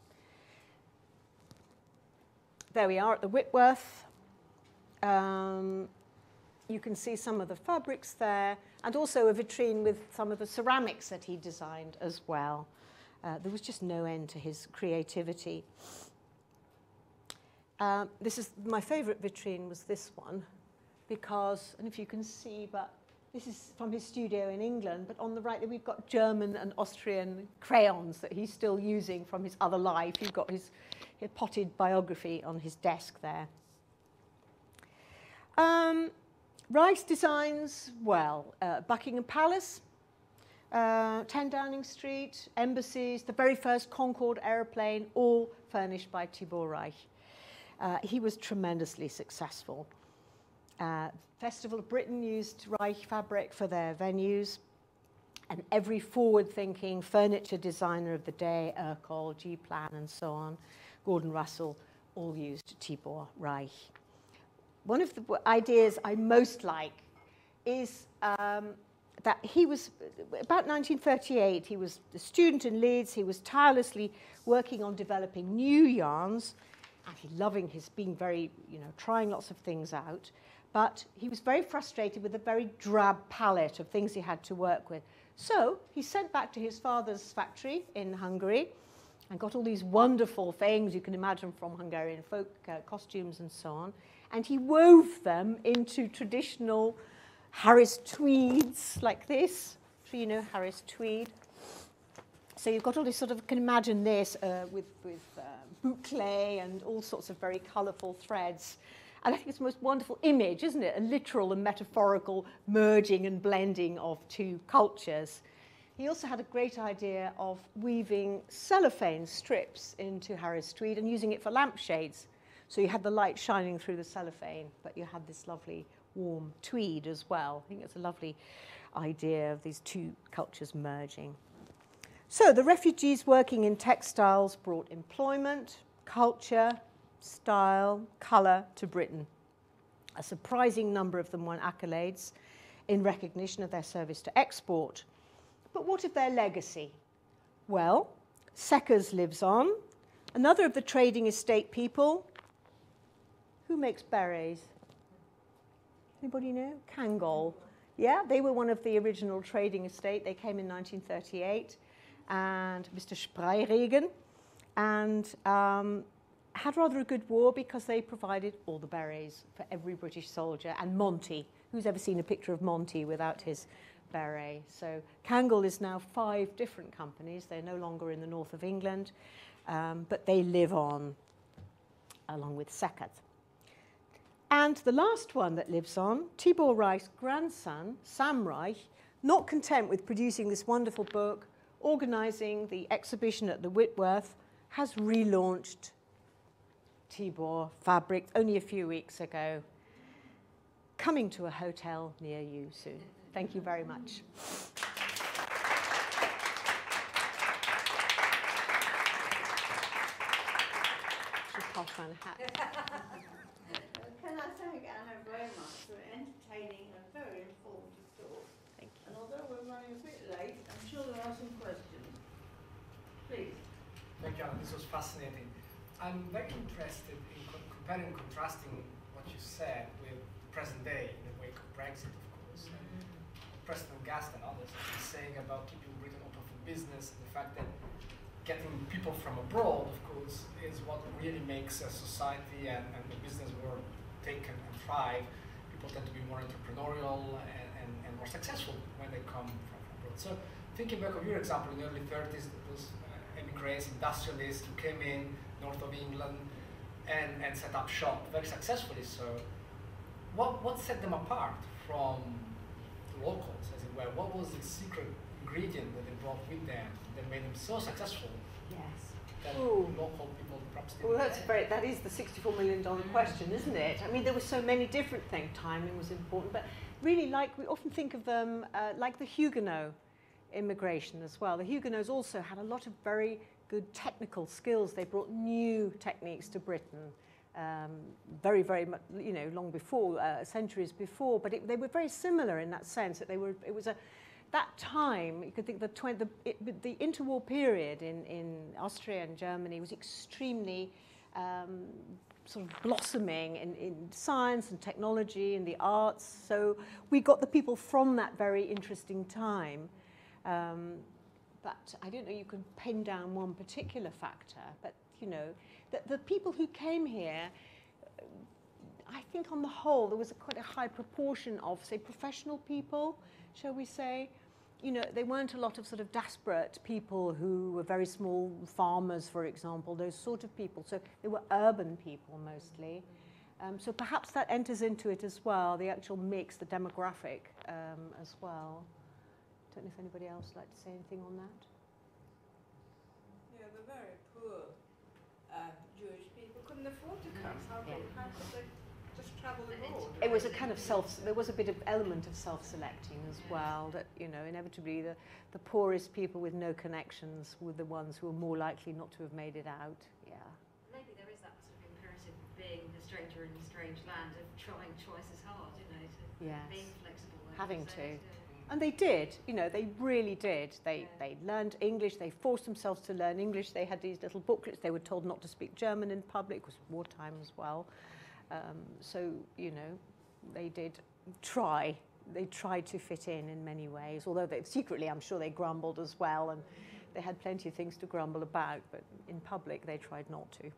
There we are at the Whitworth. Um, you can see some of the fabrics there, and also a vitrine with some of the ceramics that he designed as well. Uh, there was just no end to his creativity. Uh, this is my favorite vitrine was this one, because, and if you can see, but this is from his studio in England, but on the right there we've got German and Austrian crayons that he's still using from his other life. He's got his, his potted biography on his desk there. Um, Reich's designs, well, uh, Buckingham Palace, uh, ten Downing Street, embassies, the very first Concorde aeroplane, all furnished by Tibor Reich. Uh, he was tremendously successful. Uh, Festival of Britain used Reich fabric for their venues, and every forward-thinking furniture designer of the day, Urkel, G-Plan, and so on, Gordon Russell, all used Tibor Reich. One of the ideas I most like is um, that he was, about nineteen thirty-eight, he was a student in Leeds, he was tirelessly working on developing new yarns, and he loving his being very, you know, trying lots of things out, but he was very frustrated with the very drab palette of things he had to work with. So he sent back to his father's factory in Hungary and got all these wonderful things you can imagine from Hungarian folk uh, costumes and so on, and he wove them into traditional Harris tweeds like this. So you know Harris tweed. So you've got all this sort of, can imagine this uh, with, with uh, boucle and all sorts of very colourful threads. And I think it's the most wonderful image, isn't it? A literal and metaphorical merging and blending of two cultures. He also had a great idea of weaving cellophane strips into Harris tweed and using it for lampshades. So you had the light shining through the cellophane, but you had this lovely warm tweed as well. I think it's a lovely idea of these two cultures merging. So the refugees working in textiles brought employment, culture, style, colour to Britain. A surprising number of them won accolades in recognition of their service to export. But what of their legacy? Well, Seckers lives on. Another of the trading estate people. Who makes berets? Anybody know? Kangol. Yeah, they were one of the original trading estate. They came in nineteen thirty-eight. And Mister Spreiregen. And um, had rather a good war because they provided all the berets for every British soldier. And Monty. Who's ever seen a picture of Monty without his beret? So Kangol is now five different companies. They're no longer in the north of England, um, but they live on along with Seckers. And the last one that lives on, Tibor Reich's grandson, Sam Reich, not content with producing this wonderful book, organising the exhibition at the Whitworth, has relaunched Tibor Fabric only a few weeks ago, coming to a hotel near you soon. Thank you very much. Should pass around a hat. Can I thank Anna very much for entertaining and very informative talk. Thank you. And although we're running a bit late, I'm sure there are some questions. Please. Thank you, Anna. This was fascinating. I'm very interested in co comparing and contrasting what you said with the present day in the wake of Brexit, of course. Mm-hmm. President Gast and others have been saying about keeping Britain open for business, and the fact that getting people from abroad, of course, is what really makes a society and, and the business world take and, and thrive. People tend to be more entrepreneurial and, and, and more successful when they come from abroad. So thinking back of your example, in the early thirties, it was uh, immigrants, industrialists who came in north of England and, and set up shop very successfully. So what, what set them apart from the locals, as it were? What was the secret ingredient that they brought with them that made them so successful? Yes. That Ooh. local people perhaps didn't. Well, that's very, that is the sixty-four million dollar question, isn't it? I mean, there were so many different things. Timing was important, but really, like we often think of them, uh, like the Huguenot immigration as well. The Huguenots also had a lot of very good technical skills. They brought new techniques to Britain, um, very, very much, you know, long before, uh, centuries before. But it, they were very similar in that sense that they were. It was a that time, you could think the, tw the, it, the interwar period in, in Austria and Germany was extremely um, sort of blossoming in, in science and technology and the arts. So we got the people from that very interesting time. Um, but I don't know, you can pin down one particular factor, but you know, that the people who came here, I think on the whole, there was a quite a high proportion of, say, professional people, shall we say. You know, they weren't a lot of sort of desperate people who were very small farmers, for example, those sort of people. So they were urban people mostly. Um, so perhaps that enters into it as well, the actual mix, the demographic um, as well. Don't know if anybody else would like to say anything on that. Yeah, the very poor uh, Jewish people couldn't afford to come. How, Yeah. how could they just travel abroad? It was a kind of self, there was a bit of element of self-selecting as well, that, you know, inevitably the, the poorest people with no connections were the ones who were more likely not to have made it out. Yeah. Maybe there is that sort of imperative of being a stranger in a strange land, of trying twice as hard, you know, to Yes. being flexible. like Having you say, to. And they did, you know, they really did. They, Yeah. they learned English, they forced themselves to learn English. They had these little booklets, they were told not to speak German in public, it was wartime as well. Um, so, you know, they did try, they tried to fit in in many ways, although they, secretly I'm sure they grumbled as well, and they had plenty of things to grumble about, but in public they tried not to.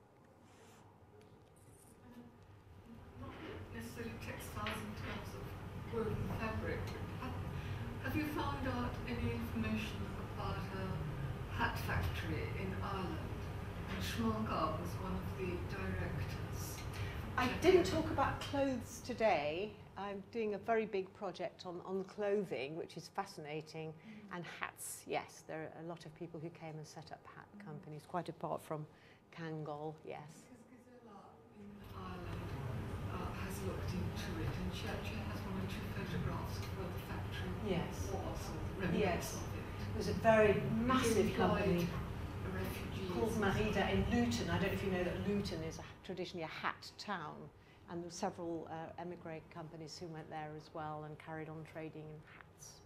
Not necessarily textiles in terms of woven fabric. Have, have you found out any information about a hat factory in Ireland? And Schmalkar was one of the directors. I didn't talk about clothes today. I'm doing a very big project on, on clothing, which is fascinating, mm. and hats. Yes, there are a lot of people who came and set up hat mm. companies, quite apart from Kangol, yes. Because Gisela in Ireland uh, has looked into it, and she actually has one or two photographs of where the factory Yes. was, or the remnants Yes. of it. It was a very massive company Refugees called Marida in Luton. I don't know if you know that Luton is a, traditionally a hat town, and there were several uh, emigre companies who went there as well and carried on trading in hats.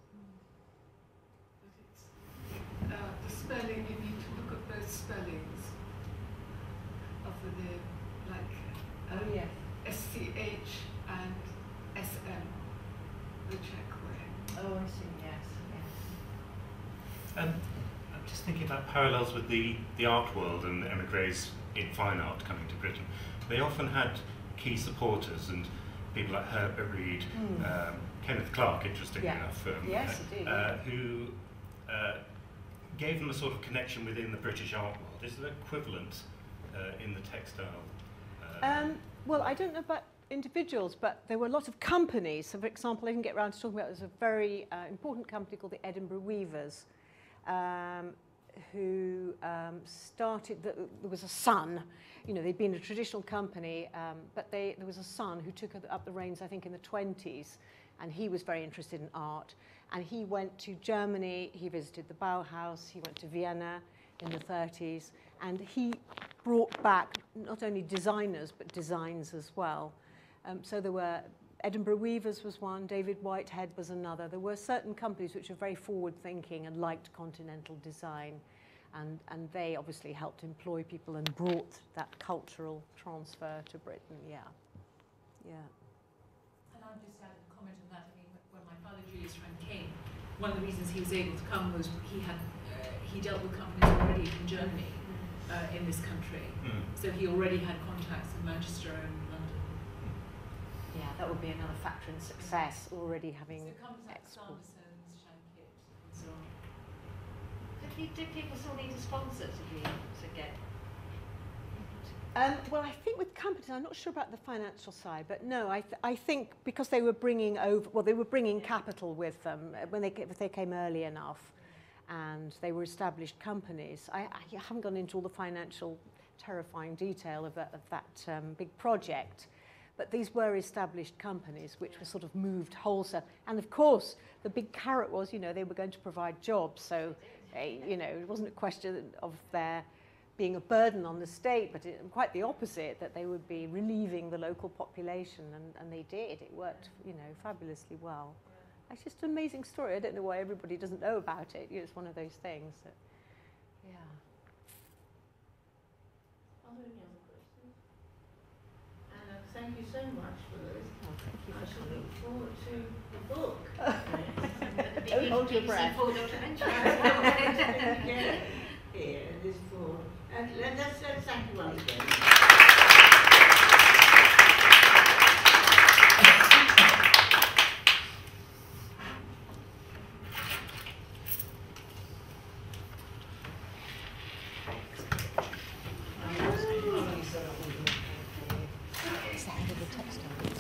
But it's, uh, the spelling, you need to look at both spellings of the name, like uh, Oh, yes. S C H and S M, the Czech way. Oh, I see, yes, yes. Um, I'm just thinking about parallels with the, the art world and the emigres in fine art coming to Britain. They often had key supporters, and people like Herbert Reed, Mm. um, Kenneth Clark, interestingly Yeah. enough, um, Yes, indeed, uh, yeah. who uh, gave them a sort of connection within the British art world. Is there an equivalent uh, in the textile? Uh, Um, well, I don't know about individuals, but there were a lot of companies. So, for example, I didn't get around to talking about, there's a very uh, important company called the Edinburgh Weavers, um, who um, started, the, there was a son, you know, they'd been a traditional company, um, but they, there was a son who took up the reins, I think, in the twenties, and he was very interested in art. And he went to Germany, he visited the Bauhaus, he went to Vienna in the thirties, and he brought back not only designers, but designs as well. Um, so there were, Edinburgh Weavers was one, David Whitehead was another. There were certain companies which were very forward-thinking and liked continental design, and, and they obviously helped employ people and brought that cultural transfer to Britain, yeah. Yeah. And I'll just add a comment on that. I mean, when my father, Julius Frank, came, one of the reasons he was able to come was he had uh, he dealt with companies already from Germany uh, in this country. Mm. So he already had contacts in Manchester and London. Yeah, that would be another factor in success, already having So companies like export. Sanderson's, Shankit, and so on. But you- do people still need a sponsor to be to get? Um, well, I think with companies, I'm not sure about the financial side, but no, I, th I think because they were bringing over, well, they were bringing capital with them uh, when they, ca- if they came early enough, and they were established companies. I, I haven't gone into all the financial, terrifying detail of that, of that um, big project, but these were established companies which were sort of moved wholesale. And of course, the big carrot was, you know, they were going to provide jobs, so, they, you know, it wasn't a question of their being a burden on the state, but it, quite the opposite, that they would be relieving the local population, and, and they did. It worked, you know, fabulously well. Yeah. It's just an amazing story. I don't know why everybody doesn't know about it. You know, it's one of those things that, yeah. Are there any other questions? Anna, thank you so much for this. Oh, thank you I for shall coming. look forward to the book. Don't hold your breath. Yeah, here, this book. And let- let's, let's thank you once again. It's the head of the textile.